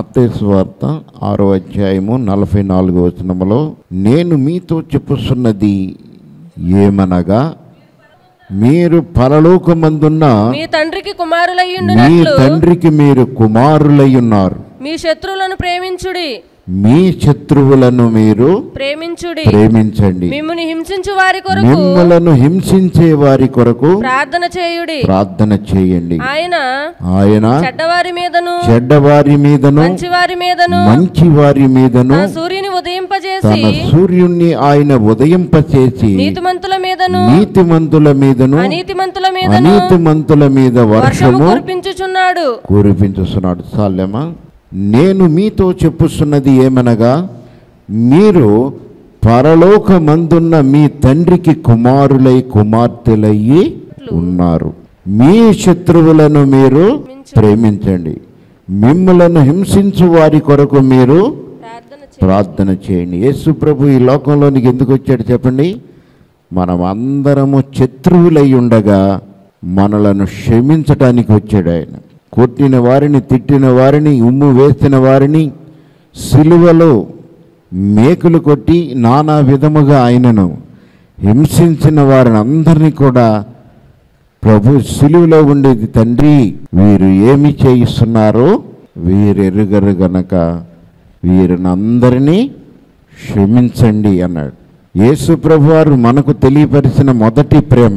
మత్తయి సువార్త 6వ అధ్యాయము 44వ వచనములో, నేను మీతో చెప్పుచున్నది ఏమనగా, మీరు పరలోకమందున్న మీ తండ్రికి కుమారులయ్యుండునట్లు, మీ తండ్రికి మీరు కుమారులై ఉన్నారు. మీ శత్రువులను ప్రేమించుడి, మీ శత్రువులను మీరు ప్రేమించండి, మిమ్మును హింసించు వారి కొరకు, మిమ్మలను హింసించే వారి కొరకు ప్రార్థన చేయండి. ఆయన చెడ్డవారి మీదను మంచి వారి మీదను సూర్యుని ఆయన ఉదయింపచేసి నీతిమంతుల మీదను అనీతిమంతుల మీద వర్షము కురిపించుచున్నాడు. చాలేమా? నేను మీతో చెప్పుచున్నది ఏమనగా, మీరు పరలోకమందున్న మీ తండ్రికి కుమారులై కుమార్తెలయ్యి ఉన్నారు. మీ శత్రువులను మీరు ప్రేమించండి, మిమ్మలను హింసించు వారి కొరకు మీరు ప్రార్థన చేయండి. యేసు ప్రభు ఈ లోకంలోనికి ఎందుకు వచ్చాడు చెప్పండి? మనం అందరము శత్రువులై ఉండగా మనలను క్షమించటానికి వచ్చాడు. ఆయన కొట్టిన వారిని, తిట్టిన వారిని, ఉమ్ము వేసిన వారిని సిలువలో మేకులు కొట్టి నానా విధముగా ఆయనను హింసించిన వారిని అందరినీ కూడా ప్రభు సిలువలో ఉండేది, తండ్రి వీరు ఏమి చేయిస్తున్నారో వీరెరుగరు గనక వీరినందరినీ క్షమించండి అన్నాడు. యేసు ప్రభు వారు మనకు తెలియపరిచిన మొదటి ప్రేమ,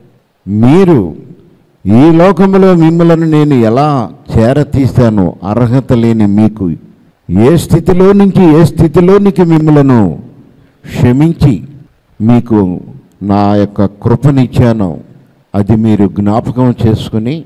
మీరు ఈ లోకంలో మిమ్మలను నేను ఎలా చేరతీశానో, అర్హత లేని మీకు ఏ స్థితిలో నుంచి ఏ స్థితిలోనికి మిమ్మలను క్షమించి మీకు నా యొక్క కృపనిచ్చానో అది మీరు జ్ఞాపకం చేసుకుని,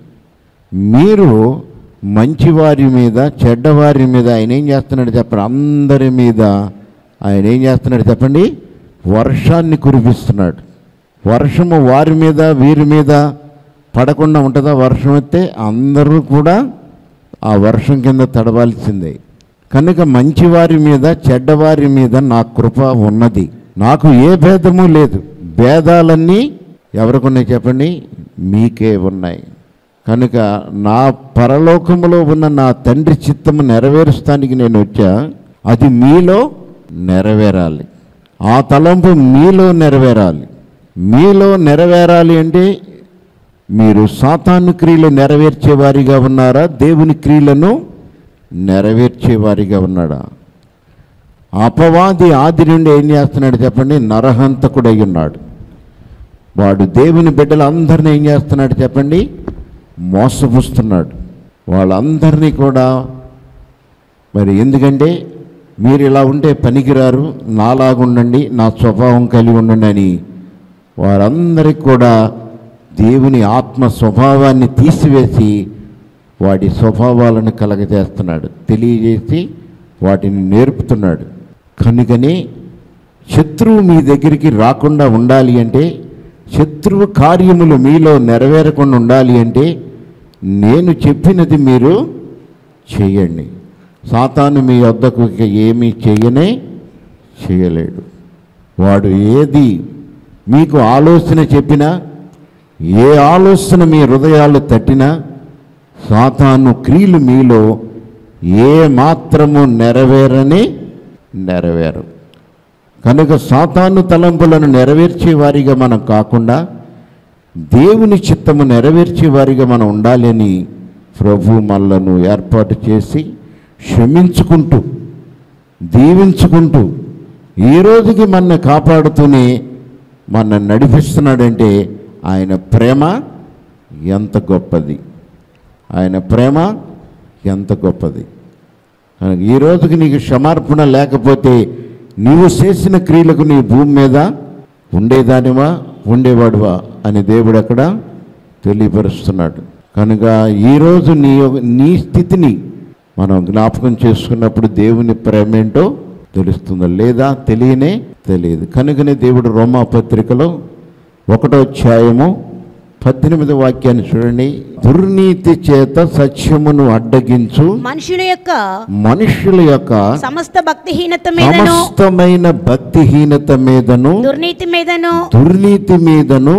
మీరు మంచివారి మీద చెడ్డవారి మీద ఆయన ఏం చేస్తున్నాడు చెప్పండి? అందరి మీద ఆయన ఏం చేస్తున్నాడు చెప్పండి? వర్షాన్ని కురిపిస్తున్నాడు. వర్షము వారి మీద వీరి మీద పడకుండా ఉంటుందా? వర్షం అయితే అందరూ కూడా ఆ వర్షం కింద తడవాల్సిందే. కనుక మంచివారి మీద చెడ్డవారి మీద నా కృప ఉన్నది, నాకు ఏ భేదము లేదు. భేదాలన్నీ ఎవరికి ఉన్నాయి చెప్పండి? మీకే ఉన్నాయి. కనుక నా పరలోకములో ఉన్న నా తండ్రి చిత్తము నెరవేరుస్తానికి నేను వచ్చా, అది మీలో నెరవేరాలి. ఆ తలంపు మీలో నెరవేరాలి. మీలో నెరవేరాలి అంటే మీరు సాతాను క్రియలు నెరవేర్చేవారిగా ఉన్నారా, దేవుని క్రియలను నెరవేర్చేవారిగా ఉన్నాడా? అపవాది ఆది నుండి ఏం చేస్తున్నాడు చెప్పండి? నరహంతకుడై ఉన్నాడు. వాడు దేవుని బిడ్డలందరినీ ఏం చేస్తున్నాడు చెప్పండి? మోసపుస్తున్నాడు. వాళ్ళందరినీ కూడా మరి ఎందుకంటే మీరు ఇలా ఉంటే పనికిరారు, నాలాగుండండి, నా స్వభావం కలిగి ఉండండి అని వారందరికీ కూడా దేవుని ఆత్మ స్వభావాన్ని తీసివేసి వాటి స్వభావాలను కలగజేస్తున్నాడు, తెలియజేసి వాటిని నేర్పుతున్నాడు. కనుకనే శత్రువు మీ దగ్గరికి రాకుండా ఉండాలి అంటే, శత్రువు కార్యములు మీలో నెరవేరకుండా ఉండాలి అంటే నేను చెప్పినది మీరు చేయండి. సాతాను మీ వద్దకు ఏమీ చేయలేడు. వాడు ఏది మీకు ఆలోచన చెప్పినా, ఏ ఆలోచన మీ హృదయాలు తట్టినా సాతాను క్రియలు మీలో ఏ మాత్రము నెరవేరు. కనుక సాతాను తలంపులను నెరవేర్చే వారిగా మనం కాకుండా దేవుని చిత్తము నెరవేర్చే వారిగా మనం ఉండాలని ప్రభు మనలను ఏర్పాటు చేసి క్షమించుకుంటూ దీవించుకుంటూ ఈ రోజుకి మన కాపాడుతూనే మన నడిపిస్తున్నాడంటే ఆయన ప్రేమ ఎంత గొప్పది, ఆయన ప్రేమ ఎంత గొప్పది. ఈ రోజుకి నీకు క్షమార్పణ లేకపోతే నీవు చేసిన క్రియలకు నీ భూమి మీద ఉండేవాడువా అని దేవుడు అక్కడ తెలియపరుస్తున్నాడు. కనుక ఈరోజు నీ స్థితిని మనం జ్ఞాపకం చేసుకున్నప్పుడు దేవుని ప్రేమ ఏంటో తెలుస్తుందో లేదా తెలియదు. కనుకనే దేవుడు రోమా పత్రికలో 1వ అధ్యాయము 18వ వాక్యాన్ని చూడండి. దుర్నీతి చేత సత్యమును అడ్డగించు మనుషుల యొక్క సమస్తమైన భక్తిహీనత మీదను దుర్నీతి మీదను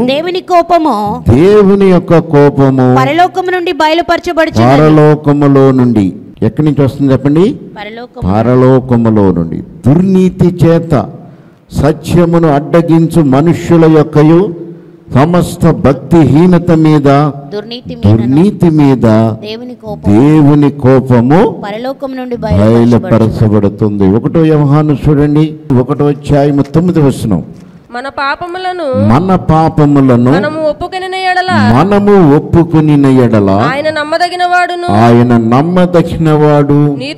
దేవుని యొక్క కోపము పరలోకములో నుండి ఎక్కడి నుంచి వస్తుంది చెప్పండి? పరలోకము పరలోకములో నుండి. దుర్నీతి చేత సత్యమును అడ్డగించు మనుష్యుల యొక్కయు సమస్త భక్తిహీనత మీద దుర్నీతి మీద దేవుని కోపము పరలోకం నుండి బయలుపరచబడుతుంది. 1 యోహాను చూడండి, 1వ అధ్యాయము 9వ వచనం. మన పాపములను మనము ఒప్పుకొనిన ఎడల ఆయన నమ్మదగినవాడు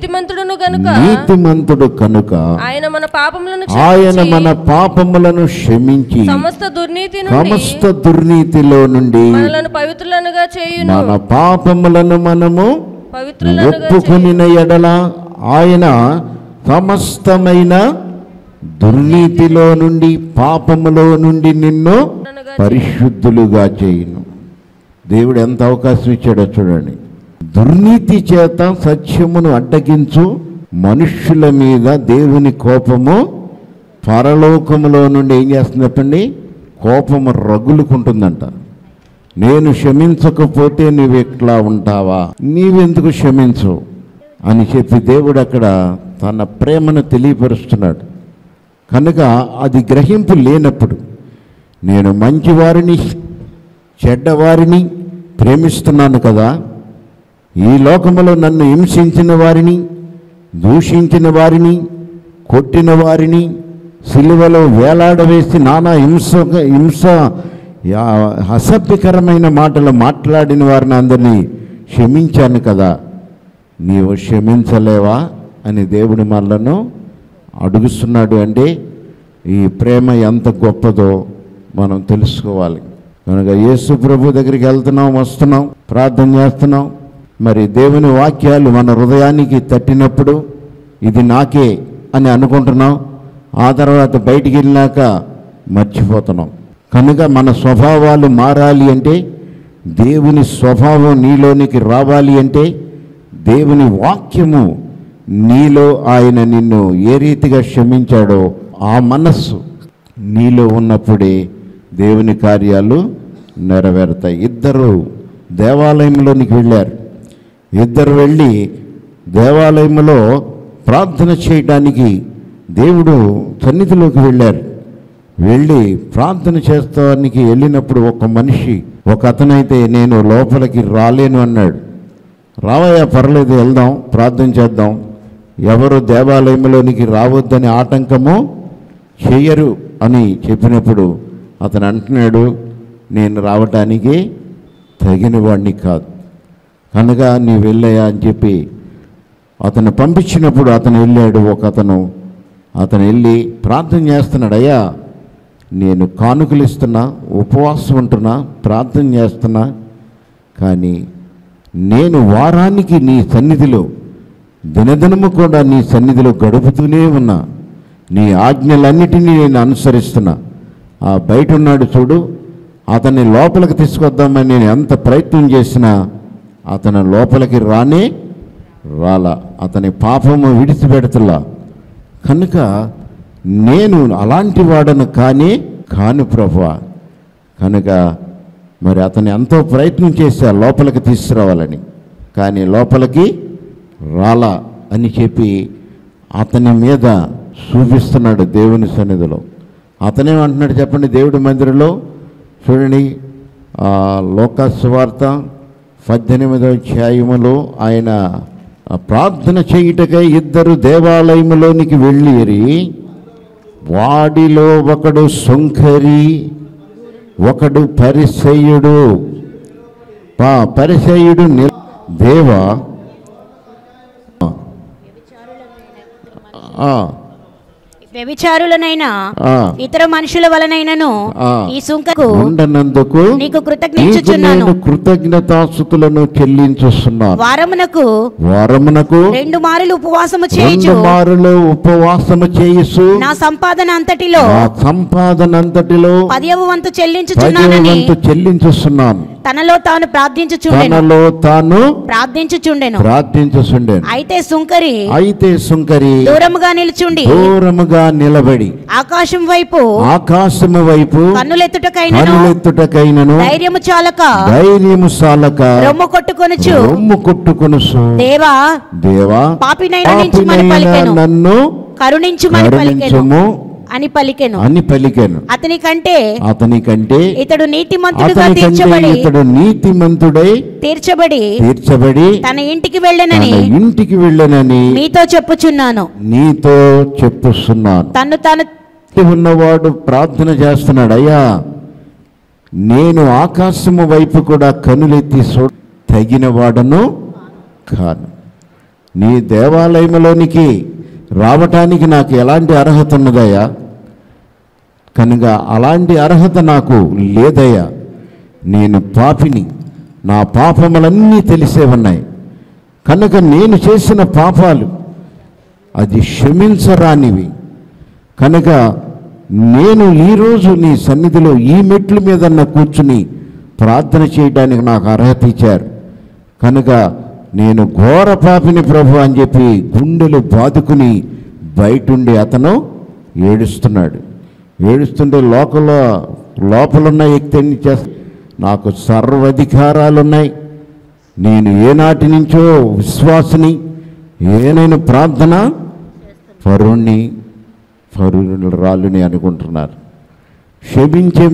నీతిమంతుడు కనుక ఆయన మన పాపములను క్షమించి సమస్త దుర్నీతిలో నుండి మన పాపములను మనము ఒప్పుకొనిన ఎడల ఆయన సమస్తమైన దుర్నీతిలో నుండి పాపములో నుండి నిన్ను పరిశుద్ధులుగా చేయును. దేవుడు ఎంత అవకాశం ఇచ్చాడో చూడండి. దుర్నీతి చేత సత్యమును అడ్డగించు మనుష్యుల మీద దేవుని కోపము పరలోకములో నుండి ఏం చేస్తుంది చెప్పండి? కోపము రగులుకుంటుందంట. నేను క్షమించకపోతే నువ్వు ఎట్లా ఉంటావా, నీవెందుకు క్షమించు అని చెప్పి దేవుడు అక్కడ తన ప్రేమను తెలియపరుస్తున్నాడు. కనుక అది గ్రహింపు లేనప్పుడు నేను మంచివారిని చెడ్డవారిని ప్రేమిస్తున్నాను కదా, ఈ లోకములో నన్ను హింసించిన వారిని, దూషించిన వారిని, కొట్టిన వారిని సిలువలో వేలాడవేసి నానా హింస అసభ్యకరమైన మాటలు మాట్లాడిన వారిని అందరినీ క్షమించాను కదా, నీవు క్షమించలేవా అని దేవుడు మనలను అడుగుతున్నాడు. అంటే ఈ ప్రేమ ఎంత గొప్పదో మనం తెలుసుకోవాలి. కనుక యేసు ప్రభు దగ్గరికి వెళ్తున్నాం, వస్తున్నాం, ప్రార్థన చేస్తున్నాం. మరి దేవుని వాక్యాలు మన హృదయానికి తట్టినప్పుడు ఇది నాకే అని అనుకుంటున్నాం. ఆ తర్వాత బయటికి వెళ్ళినాక మర్చిపోతున్నాం. కనుక మన స్వభావాలు మారాలి అంటే, దేవుని స్వభావం నీలోనికి రావాలి అంటే, దేవుని వాక్యము నీలో ఆయన నిన్ను ఏ రీతిగా క్షమించాడో ఆ మనస్సు నీలో ఉన్నప్పుడే దేవుని కార్యాలు నెరవేరుతాయి. ఇద్దరు దేవాలయంలోనికి వెళ్ళారు. ఇద్దరు వెళ్ళి దేవాలయంలో ప్రార్థన చేయడానికి దేవుడు సన్నిధిలోకి వెళ్ళారు. వెళ్ళి ప్రార్థన చేస్తానికి వెళ్ళినప్పుడు ఒక మనిషి, ఒక అతనైతే నేను లోపలికి రాలేను అన్నాడు. రావయ్యా, పర్లేదు, వెళ్దాం, ప్రార్థన చేద్దాం, ఎవరు దేవాలయంలోనికి రావద్దని ఆటంకము చేయరు అని చెప్పినప్పుడు అతను అంటున్నాడు, నేను రావటానికి తగిన వాడిని కాదు, కనుక నీ వెళ్ళయ్యా అని చెప్పి అతను పంపించినప్పుడు అతను వెళ్ళాడు. అతను వెళ్ళి ప్రార్థన చేస్తున్నాడు. అయ్యా, నేను కానుకలు ఇస్తున్నా, ఉపవాసం ఉంటున్నా, ప్రార్థన చేస్తున్నా, కానీ నేను వారానికి నీ సన్నిధిలో దినదినము కూడా నీ సన్నిధిలో గడుపుతూనే ఉన్నా, నీ ఆజ్ఞలన్నిటినీ నేను అనుసరిస్తున్నా. ఆ బయట ఉన్నాడు చూడు, అతన్ని లోపలికి తీసుకొద్దామని నేను ఎంత ప్రయత్నం చేసినా అతను లోపలికి రాలా. అతని పాపము విడిచిపెడతలా. కనుక నేను అలాంటి వాడను కాను ప్రభువా. కనుక మరి అతను ఎంతో ప్రయత్నం చేశా లోపలికి తీసుకురావాలని, కానీ లోపలికి రాలా అని చెప్పి అతని మీద చూపిస్తున్నాడు దేవుని సన్నిధిలో. అతనేమంటున్నాడు చెప్పండి? దేవుడి మందిరంలో చూడండి, లోకాసు వార్త 18వ అధ్యాయములో ఆయన ప్రార్థన చేయుటకై ఇద్దరు దేవాలయములోనికి వెళ్ళిరి. వాడిలో ఒకడు సుంకరి, ఒకడు పరిసయ్యుడు. పరిసయ్యుడు దేవా వ్యభిచారులనైనా ఇతర మనుషుల వలనైనను ఈ సుంకకు ఉండనందుకు నీకు కృతజ్ఞతాస్తుతులను చెల్లించుచున్నాను. వారమునకు 2 మారులు ఉపవాసము చేయుచు నా సంపాదన అంతటిలో 10వ వంతు చెల్లించుచున్నాను. తనలో తాను ప్రార్థించుచుండెను. అయితే సుంకరి దూరముగా నిలబడి ఆకాశము వైపు కన్నులెత్తుటకైనను ధైర్యము చాలక రొమ్ము కొట్టుకొనుచు దేవా పాపినైన నన్ను కరుణించుమని పలికెను. అతనికంటే ఇతడు నీతిమంతుడై తీర్చబడి తన ఇంటికి వెళ్ళనని నీతో చెప్పుచున్నాను. తను ఉన్నవాడు ప్రార్థన చేస్తున్నాడు, అయ్యా నేను ఆకాశము వైపు కూడా కనులెత్తి తగిన వాడను కాను. నీ దేవాలయంలోనికి రావటానికి నాకు ఎలాంటి అర్హత ఉన్నదయ్యా? కనుక అలాంటి అర్హత నాకు లేదయ్యా. నేను పాపిని, నా పాపములన్నీ తెలిసే ఉన్నాయి. కనుక నేను చేసిన పాపాలు అది క్షమించరానివి. కనుక నేను ఈరోజు నీ సన్నిధిలో ఈ మెట్ల మీద కూర్చుని ప్రార్థన చేయడానికి నాకు అర్హత ఇచ్చారు. కనుక నేను ఘోర పాపిని ప్రభు అని చెప్పి గుండెలు బాదుకుని బయటుండి అతను ఏడుస్తుంటే లోపలున్న వ్యక్తి ఎన్ని నాకు సర్వాధికారాలున్నాయి, నేను ఏనాటి నుంచో విశ్వాసిని, ఏనైనా ప్రార్థన పరురాలుని అనుకుంటున్నారు. క్షమించే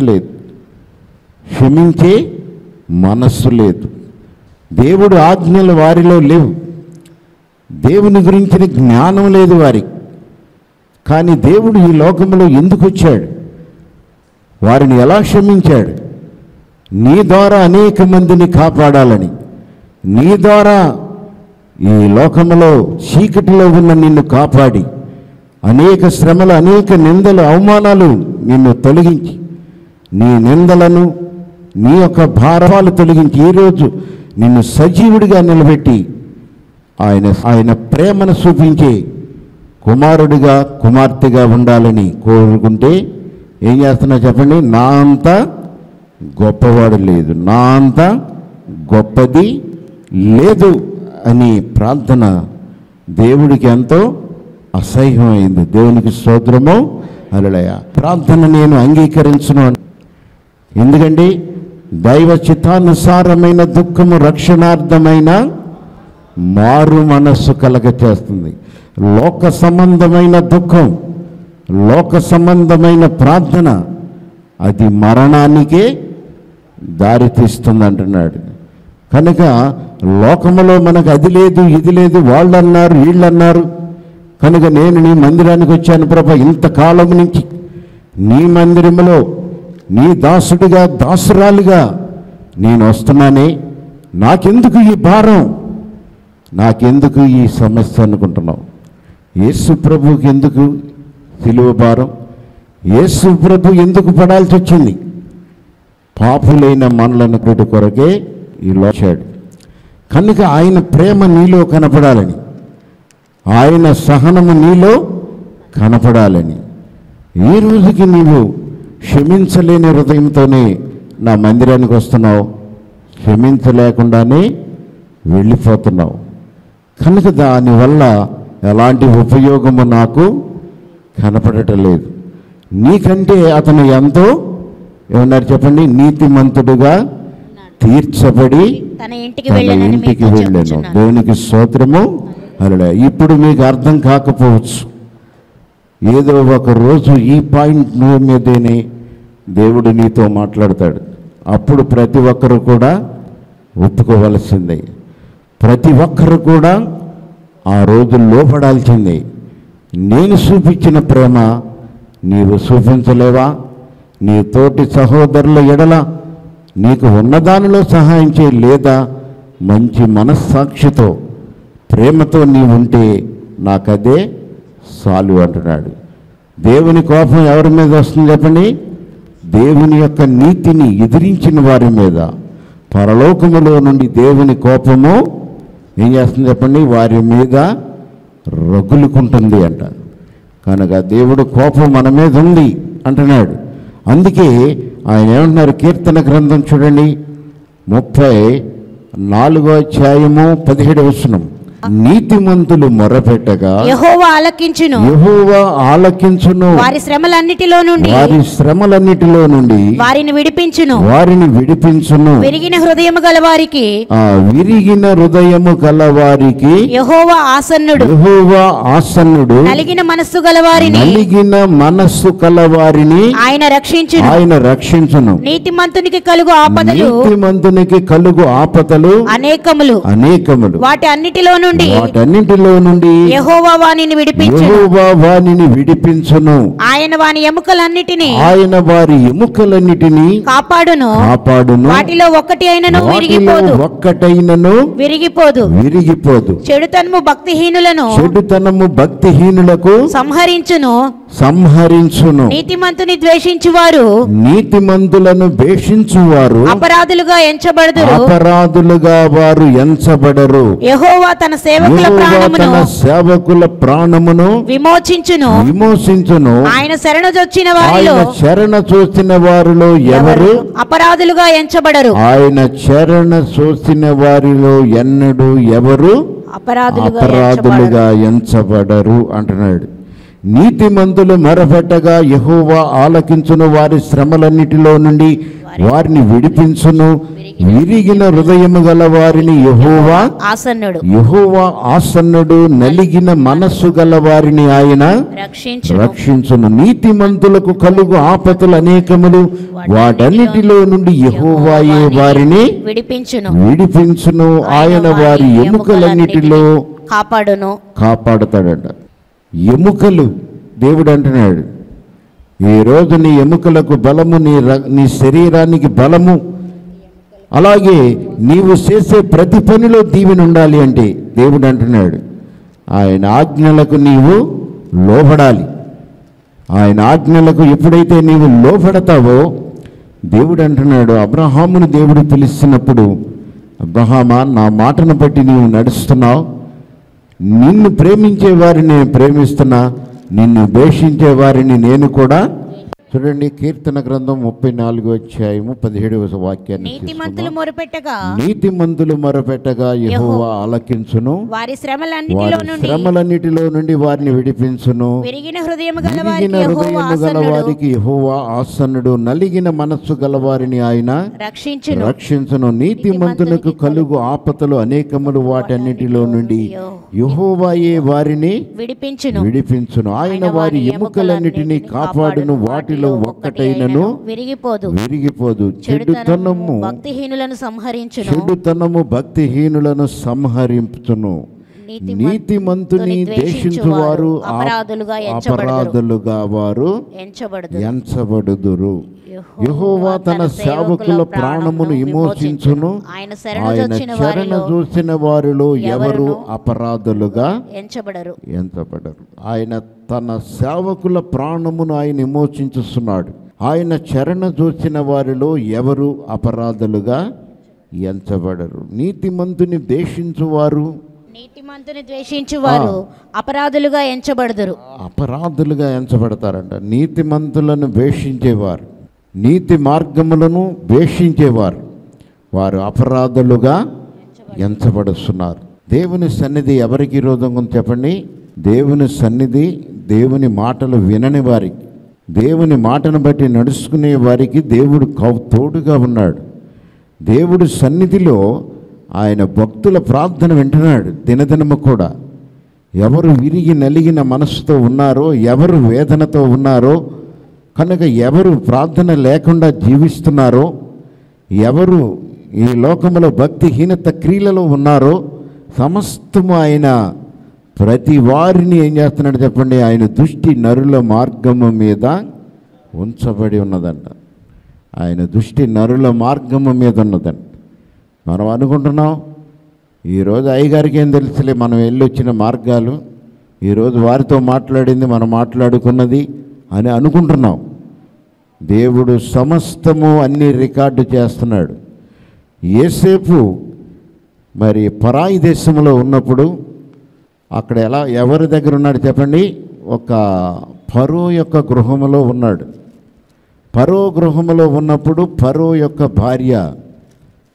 మనస్సు లేదు. దేవుడు ఆజ్ఞలు వారిలో లేవు. దేవుని గురించిన జ్ఞానం లేదు వారికి. కానీ దేవుడు ఈ లోకంలో ఎందుకు వచ్చాడు? వారిని ఎలా క్షమించాడు? నీ ద్వారా అనేక మందిని కాపాడాలని, నీ ద్వారా ఈ లోకంలో చీకటిలో ఉన్న నిన్ను కాపాడి అనేక శ్రమలు, అనేక నిందలు, అవమానాలు నిన్ను తొలగించి, నీ నిందలను, నీ యొక్క భారాలు తొలగించి ఈరోజు నిన్ను సజీవుడిగా నిలబెట్టి ఆయన ప్రేమను చూపించే కుమారుడిగా, కుమార్తెగా ఉండాలని కోరుకుంటే ఏం చేస్తున్నా చెప్పండి? నా అంత గొప్పవాడు లేదు, నా అంత గొప్పది లేదు అని ప్రార్థన దేవుడికి ఎంతో అసహ్యమైంది. దేవునికి స్తోత్రము, హల్లెలూయా. ప్రార్థన నేను అంగీకరించును. ఎందుకంటే దైవ చిత్తానుసారమైన దుఃఖము రక్షణార్థమైన మారు మనస్సు కలగ చేస్తుంది. లోక సంబంధమైన దుఃఖం, లోక సంబంధమైన ప్రార్థన అది మరణానికే దారితీస్తుంది అంటున్నాడు. కనుక లోకములో మనకు అది లేదు, ఇది లేదు, వాళ్ళు అన్నారు, వీళ్ళు అన్నారు. కనుక నేను నీ మందిరానికి వచ్చాను ప్రభా, ఇంతకాలం నుంచి నీ మందిరములో నీ దాసుడిగా, దాసురాలుగా నేను వస్తున్నానే, నాకెందుకు ఈ భారం, నాకెందుకు ఈ సమస్య అనుకుంటున్నావు? యేసు ప్రభుకి ఎందుకు సిలువ భారం? యేసు ప్రభు ఎందుకు పడాల్సి వచ్చింది? పాపులైన మనలను కొట్టు కొరకే ఈ లోచాడు. కనుక ఆయన ప్రేమ నీలో కనపడాలని, ఆయన సహనము నీలో కనపడాలని. ఈ రోజుకి నీవు క్షమించలేని హృదయంతోనే నా మందిరానికి వస్తున్నావు, క్షమించలేకుండానే వెళ్ళిపోతున్నావు. కనుక దానివల్ల ఎలాంటి ఉపయోగము నాకు కనపడటం లేదు. నీకంటే అతను ఎంతో ఏమన్నారు చెప్పండి? నీతిమంతుడుగా తీర్చబడి తన ఇంటికి వెళ్ళాను. దేవునికి స్తోత్రము, హల్లెలూయా. ఇప్పుడు మీకు అర్థం కాకపోవచ్చు. ఏదో ఒక రోజు ఈ పాయింట్ మీదనే దేవుడు నీతో మాట్లాడతాడు. అప్పుడు ప్రతి ఒక్కరు కూడా ఒప్పుకోవలసిందే. ప్రతి ఒక్కరు కూడా ఆ రోజు లోపడాల్సిందే. నేను చూపించిన ప్రేమ నీవు చూపించలేవా? నీ తోటి సహోదరుల ఎడల నీకు ఉన్నదానిలో సహాయం చేయ లేదా? మంచి మనస్సాక్షితో, ప్రేమతో నీవుంటే నాకదే చాలు అంటున్నాడు. దేవుని కోపం ఎవరి మీద వస్తుంది చెప్పండి? దేవుని యొక్క నీతిని ఎదిరించిన వారి మీద పరలోకములో నుండి దేవుని కోపము ఏం చేస్తుంది చెప్పండి? వారి మీద రగులుకుంటుంది అంట. కనుక దేవుడు కోపం మన మీద ఉంది అంటున్నాడు. అందుకే ఆయన ఏమంటున్నారు? కీర్తన గ్రంథం చూడండి, 34వ అధ్యాయము 17వ వచనం. నీతిమంతులు మొరపెట్టగా యెహోవా ఆలకించును, యెహోవా ఆలకించును, వారి శ్రమలన్నిటిలో నుండి వారిని విడిపించును. విరిగిన హృదయము గలవారికి యెహోవా ఆసన్నుడు, నలిగిన మనస్సు గలవారిని ఆయన రక్షించును. నీతిమంతునికి కలుగు ఆపదలు అనేకములు. వాటి అన్నిటిలో నుండి యెహోవా వానిని విడిపించును. ఆయన వారి ఎముకలన్నిటిని కాపాడును. వాటిలో ఒక్కటి అయినను విరిగిపోదు. చెడుతనము భక్తిహీనులకు సంహరించును. నీతిమంతులను ద్వేషించువారు అపరాధులుగా వారు ఎంచబడరు. యెహోవా తన సేవకుల ప్రాణమును విమోచించును. ఆయన శరణు చూచిన వారిలో ఎవరు అపరాధులుగా ఎంచబడరు. ఆయన శరణ చూసిన వారిలో ఎన్నడూ ఎవరు అపరాధులుగా ఎంచబడరు అంటున్నాడు. నీతిమంతులు మొరపెట్టగా యెహోవా ఆలకించును, వారి శ్రమలన్నిటిలో నుండి వారిని విడిపించును. విరిగిన హృదయము గల వారిని యెహోవా ఆసన్నుడు, నలిగిన మనస్సు గల వారిని ఆయన రక్షించును. నీతిమంతులకు కలుగు ఆపదలు అనేకములు, వాటన్నిటిలో నుండి యెహోవాయే వారిని విడిపించును. ఆయన వారి ఎముకలన్నిటిలో కాపాడుతాడట. ఎముకలు దేవుడు అంటున్నాడు, ఈరోజు నీ ఎముకలకు బలము, నీ శరీరానికి బలము, అలాగే నీవు చేసే ప్రతి పనిలో దీవెన ఉండాలి అంటే దేవుడు అంటున్నాడు ఆయన ఆజ్ఞలకు నీవు లోబడాలి. ఆయన ఆజ్ఞలకు ఎప్పుడైతే నీవు లోబడతావో దేవుడు అంటున్నాడు, అబ్రహామును దేవుడు పిలిచినప్పుడు, అబ్రహామా నా మాటను బట్టి నీవు నడుస్తున్నావు, నిన్ను ప్రేమించే వారిని నేను ప్రేమిస్తున్నా, నిన్ను ద్వేషించే వారిని నేను కూడా. చూడండి, కీర్తన గ్రంథం 34వ అధ్యాయము 17వ వాక్యాన్ని. నీతిమంతులు మొరపెట్టగా యెహోవా ఆలకించును, వారి శ్రమలన్నిటిలో నుండి వారిని విడిపించును. విరిగిన హృదయము గల వారికి యెహోవా ఆసన్నుడు, నలిగిన మనస్సు గలవారిని ఆయన రక్షించును. నీతిమంతులకు కలుగు ఆపదలు అనేకములు, వాటన్నిటిలో నుండి యెహోవాయే వారిని విడిపించును. ఆయన వారి ఎముకలన్నిటినీ కాపాడును, వాటిలో ఒక్కటైనను విరిగిపోదు. చెడుతనము భక్తిహీనులను సంహరించును. నీతిమంతుని ద్వేషించువారు అపరాధులుగా వారు ఎంచబడుదురు. యెహోవా తన సేవకుల ప్రాణమును విమోచించును. ఆయన శరణ చూసిన వారిలో ఎవరు అపరాధులుగా ఎంచబడరు. ఆయన తన సేవకుల ప్రాణమును ఆయన విమోచించుస్తున్నాడు. ఆయన శరణ చూసిన వారిలో ఎవరు అపరాధులుగా ఎంచబడరు. నీతిమంతుని ద్వేషించువారు అపరాధులుగా ఎంచబడతారంట. నీతిమంతులను ద్వేషించేవారు, నీతి మార్గములను ద్వేషించేవారు, వారు అపరాధులుగా ఎంచబడుతున్నారు. దేవుని సన్నిధి ఎవరికి విరోధంగా చెప్పండి? దేవుని సన్నిధి, దేవుని మాటలు వినని వారికి, దేవుని మాటను బట్టి నడుచుకునే వారికి దేవుడు తోడుగా ఉన్నాడు. దేవుడు సన్నిధిలో ఆయన భక్తుల ప్రార్థన వింటున్నాడు దినదినము కూడా. ఎవరు విరిగి నలిగిన మనసుతో ఉన్నారో, ఎవరు వేదనతో ఉన్నారో, కనుక ఎవరు ప్రార్థన లేకుండా జీవిస్తున్నారో, ఎవరు ఈ లోకంలో భక్తిహీనత క్రియలలో ఉన్నారో సమస్తము ఆయన ప్రతి వారిని ఏం చేస్తున్నాడు చెప్పండి? ఆయన దృష్టి నరుల మార్గము మీద ఉంచబడి ఉన్నదంట. ఆయన దృష్టి నరుల మార్గము మీద ఉన్నదంట. మనం అనుకుంటున్నాం ఈరోజు అయ్యగారికి ఏం తెలుసులే, మనం వెళ్ళొచ్చిన మార్గాలు, ఈరోజు వారితో మాట్లాడింది, మనం మాట్లాడుకున్నది అని అనుకుంటున్నాం. దేవుడు సమస్తము అన్ని రికార్డు చేస్తున్నాడు. యేసేపు మరి పరాయి దేశంలో ఉన్నప్పుడు అక్కడ ఎవరి దగ్గర ఉన్నాడు చెప్పండి? ఒక ఫరో యొక్క గృహములో ఉన్నాడు. ఫరో గృహములో ఉన్నప్పుడు ఫరో యొక్క భార్య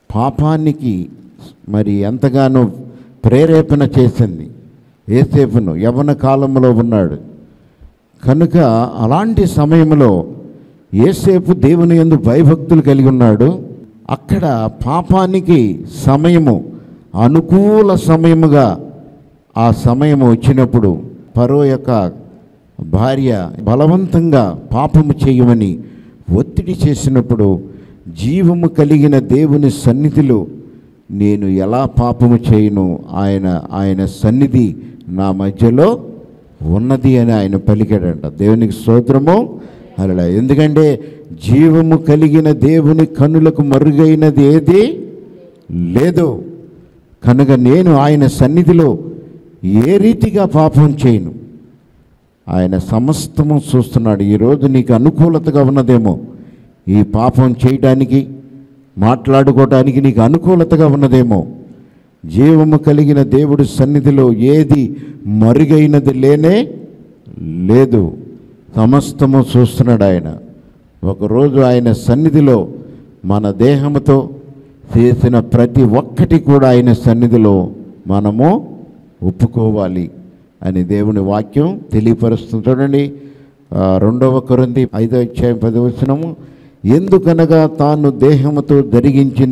పాపానికి మరి ఎంతగానో ప్రేరేపణ చేసింది. యోసేపును యవ్వన కాలంలో ఉన్నాడు కనుక అలాంటి సమయంలో యోసేపు దేవుని యందు భయభక్తులు కలిగి ఉన్నాడు. అక్కడ పాపానికి సమయము అనుకూల సమయముగా ఆ సమయము వచ్చినప్పుడు ఫరో యొక్క భార్య బలవంతంగా పాపము చేయమని ఒత్తిడి చేసినప్పుడు జీవము కలిగిన దేవుని సన్నిధిలో నేను ఎలా పాపము చేయను, ఆయన సన్నిధి నా మధ్యలో ఉన్నది అని ఆయన పలికాడంట. దేవునికి స్తోత్రము. అలా ఎందుకంటే జీవము కలిగిన దేవుని కన్నులకు మరుగైనది ఏది లేదు కనుక నేను ఆయన సన్నిధిలో ఏ రీతిగా పాపం చేయను. ఆయన సమస్తము చూస్తున్నాడు. ఈరోజు నీకు అనుకూలతగా ఉన్నదేమో, ఈ పాపం చేయటానికి మాట్లాడుకోవటానికి నీకు అనుకూలతగా ఉన్నదేమో. జీవము కలిగిన దేవుడి సన్నిధిలో ఏది మరుగైనది లేనే లేదు. సమస్తము చూస్తున్నాడు ఆయన. ఒకరోజు ఆయన సన్నిధిలో మన దేహముతో చేసిన ప్రతి ఒక్కటి కూడా ఆయన సన్నిధిలో మనము ఒప్పుకోవాలి అని దేవుని వాక్యం తెలియపరుస్తుంది. చూడండి 2 కొరింథీ 5:10 ఎందుకనగా తాను దేహముతో జరిగించిన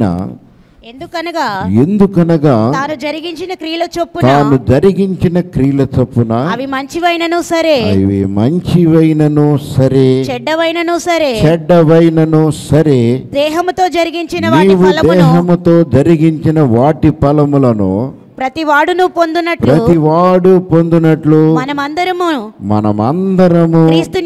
ఎందుకనగా తాను జరిగించిన క్రియల చొప్పున అవి మంచివైనను సరే చెడ్డవైనను సరే దేహముతో జరిగించిన వాటి ఫలములను ప్రతివాడు పొందునట్లు మనమందరము క్రీస్తు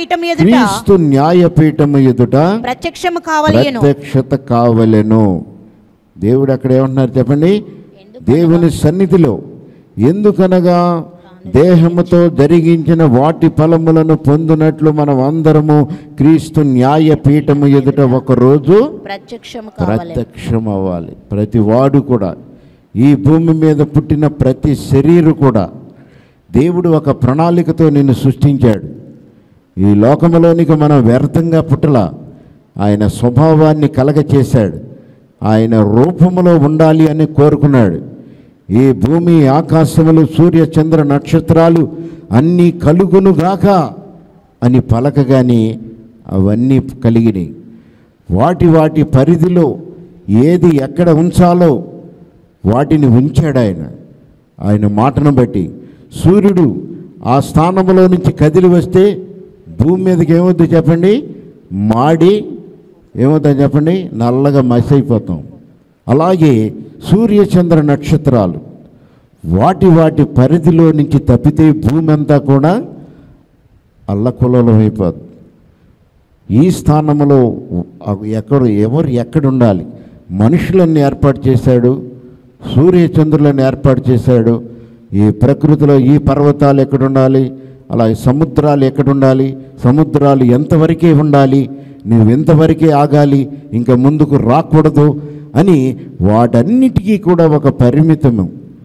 న్యాయపీఠము ఎదుట ప్రత్యక్షత కావలెను. దేవుడు అక్కడ ఏమంటున్నారు చెప్పండి? దేవుని సన్నిధిలో ఎందుకనగా దేహముతో జరిగించిన వాటి ఫలములను పొందునట్లు మనం అందరము క్రీస్తు న్యాయపీఠము ఎదుట ఒకరోజు ప్రత్యక్షం అవ్వాలి. ప్రతి వాడు కూడా, ఈ భూమి మీద పుట్టిన ప్రతి శరీరు కూడా దేవుడు ఒక ప్రణాళికతో నిన్ను సృష్టించాడు. ఈ లోకములోనికి మనం వ్యర్థంగా పుట్టలా. ఆయన స్వభావాన్ని కలగచేశాడు. ఆయన రూపములో ఉండాలి అని కోరుకున్నాడు. ఈ భూమి ఆకాశములు సూర్య చంద్ర నక్షత్రాలు అన్నీ కలుగునుగాక అని పలకగాని అవన్నీ కలిగినాయి. వాటి పరిధిలో ఏది ఎక్కడ ఉంచాలో వాటిని ఉంచాడు ఆయన మాటను బట్టి. సూర్యుడు ఆ స్థానంలో నుంచి కదిలి వస్తే భూమి మీదకి ఏమవుద్ది చెప్పండి? మాడి ఏమవుతాయి చెప్పండి? నల్లగా మసైపోతాం. అలాగే సూర్యచంద్ర నక్షత్రాలు వాటి పరిధిలో నుంచి తప్పితే భూమి అంతా కూడా అల్లకొల్లోలం అయిపోద్ది. ఈ స్థానంలో ఎవరు ఎక్కడుండాలి? మనుషులన్నీ ఏర్పాటు చేశాడు, సూర్యచంద్రులను ఏర్పాటు చేశాడు. ఈ ప్రకృతిలో ఈ పర్వతాలు ఎక్కడుండాలి, అలాగే సముద్రాలు ఎక్కడుండాలి, సముద్రాలు ఎంతవరకే ఉండాలి, నువ్వు ఎంతవరకే ఆగాలి, ఇంకా ముందుకు రాకూడదు అని వాటన్నిటికీ కూడా ఒక పరిమితము,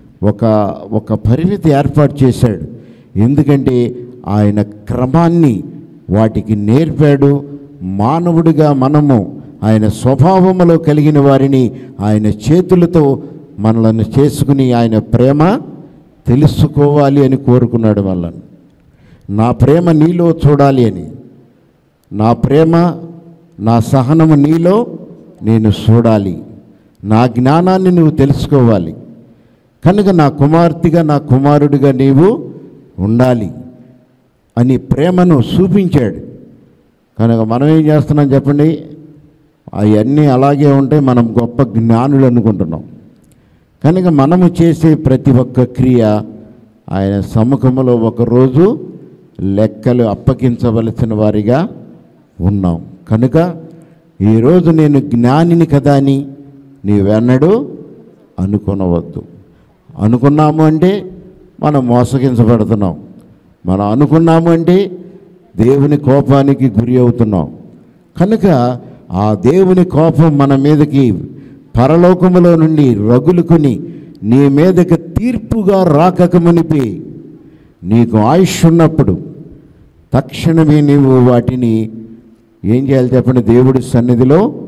ఒక పరిమితి ఏర్పాటు చేశాడు. ఎందుకంటే ఆయన క్రమాన్ని వాటికి నేర్పాడు. మానవుడిగా మనము ఆయన స్వభావములో కలిగిన వారిని ఆయన చేతులతో మనలను చేసుకుని ఆయన ప్రేమ తెలుసుకోవాలి అని కోరుకున్నాడు. వాళ్ళని నా ప్రేమ నీలో చూడాలి అని, నా ప్రేమ నా సహనము నీలో నేను చూడాలి, నా జ్ఞానాన్ని నువ్వు తెలుసుకోవాలి, కనుక నా కుమార్తెగా నా కుమారుడిగా నీవు ఉండాలి అని ప్రేమను చూపించాడు. కనుక మనం ఏం చేస్తున్నాం చెప్పండి? అవన్నీ అలాగే ఉంటే మనం గొప్ప జ్ఞానులు అనుకుంటున్నాం. కనుక మనము చేసే ప్రతి ఒక్క క్రియ ఆయన సముఖంలో ఒకరోజు లెక్కలు అప్పగించవలసిన వారిగా ఉన్నాం. కనుక ఈరోజు నేను జ్ఞానిని కదా అని నీవెన్నడూ అనుకొనవద్దు. అనుకున్నాము అంటే మనం మోసగించబడుతున్నాం. మనం అనుకున్నాము అంటే దేవుని కోపానికి గురి అవుతున్నాం. కనుక ఆ దేవుని కోపం మన మీదకి పరలోకములో నుండి రగులుకుని నీ మీదకి తీర్పుగా రాకమునిపి నీకు ఆయుష్ ఉన్నప్పుడు తక్షణమే నీవు వాటిని ఏం చేయాలి చెప్పండి? దేవుడి సన్నిధిలో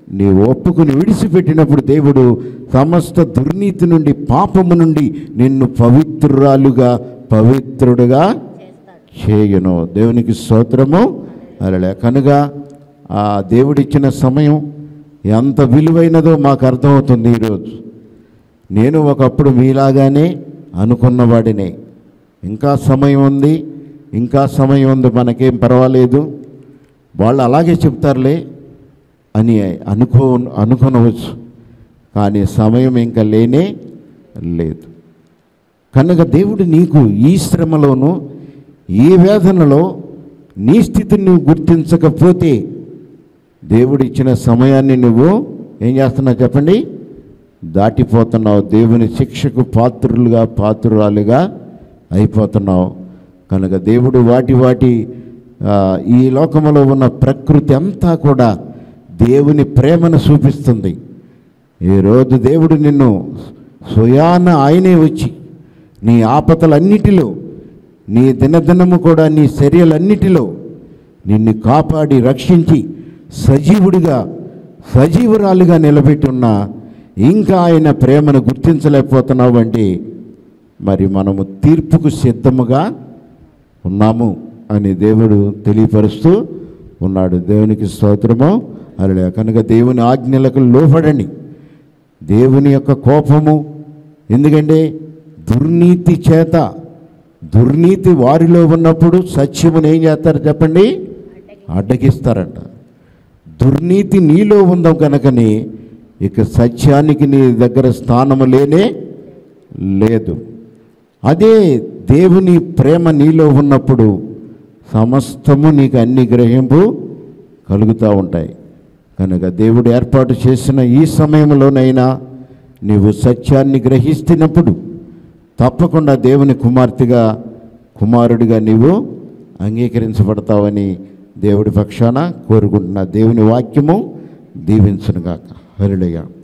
నీవు ఒప్పుకుని విడిచిపెట్టినప్పుడు దేవుడు సమస్త దుర్నీతి నుండి, పాపము నుండి నిన్ను పవిత్రురాలుగా, పవిత్రుడుగా చేయను. దేవునికి స్తోత్రము. అలా కనుక ఆ దేవుడిచ్చిన సమయం ఎంత విలువైనదో మాకు అర్థమవుతుంది. ఈరోజు నేను ఒకప్పుడు మీలాగానే అనుకున్నవాడినే, ఇంకా సమయం ఉంది, ఇంకా సమయం ఉంది, మనకేం పర్వాలేదు, వాళ్ళు అలాగే చెప్తారులే అని అనుకోనవచ్చు. కానీ సమయం ఇంకా లేనే లేదు. కనుక దేవుడు నీకు ఈ శ్రమలోనూ, ఈ వేదనలో నీ స్థితిని నువ్వు గుర్తించకపోతే దేవుడు ఇచ్చిన సమయాన్ని నువ్వు ఏం చేస్తున్నావు చెప్పండి? దాటిపోతున్నావు. దేవుని శిక్షకు పాత్రురాలుగా అయిపోతున్నావు. కనుక దేవుడు వాటి ఈ లోకములో ఉన్న ప్రకృతి అంతా కూడా దేవుని ప్రేమను చూపిస్తుంది. ఈరోజు దేవుడు నిన్ను స్వయాన ఆయనే వచ్చి నీ ఆపదలన్నిటిలో, నీ దినదినము కూడా నీ చర్యలన్నిటిలో నిన్ను కాపాడి రక్షించి సజీవురాలుగా నిలబెట్టి ఉన్నా ఇంకా ఆయన ప్రేమను గుర్తించలేకపోతున్నావు అంటే మరి మనము తీర్పుకు సిద్ధముగా ఉన్నాము అని దేవుడు తెలియపరుస్తూ ఉన్నాడు. దేవునికి స్తోత్రము. అలా కనుక దేవుని ఆజ్ఞలకు లోబడండి. దేవుని యొక్క కోపము, ఎందుకంటే దుర్నీతి వారిలో ఉన్నప్పుడు సత్యమును ఏం చేస్తారు చెప్పండి? అడ్డగిస్తారంట. దుర్నీతి నీలో ఉందాం కనుకని ఇక సత్యానికి నీ దగ్గర స్థానము లేనే లేదు. అదే దేవుని ప్రేమ నీలో ఉన్నప్పుడు సమస్తము నీకు అన్ని గ్రహింపు కలుగుతూ ఉంటాయి. కనుక దేవుడు ఏర్పాటు చేసిన ఈ సమయంలోనైనా నీవు సత్యాన్ని గ్రహిస్తున్నప్పుడు తప్పకుండా దేవుని కుమారుడిగా నీవు అంగీకరించబడతావని దేవుడి పక్షాన కోరుకుంటున్నా. దేవుని వాక్యము దీవించునుగాక. హల్లెలూయా.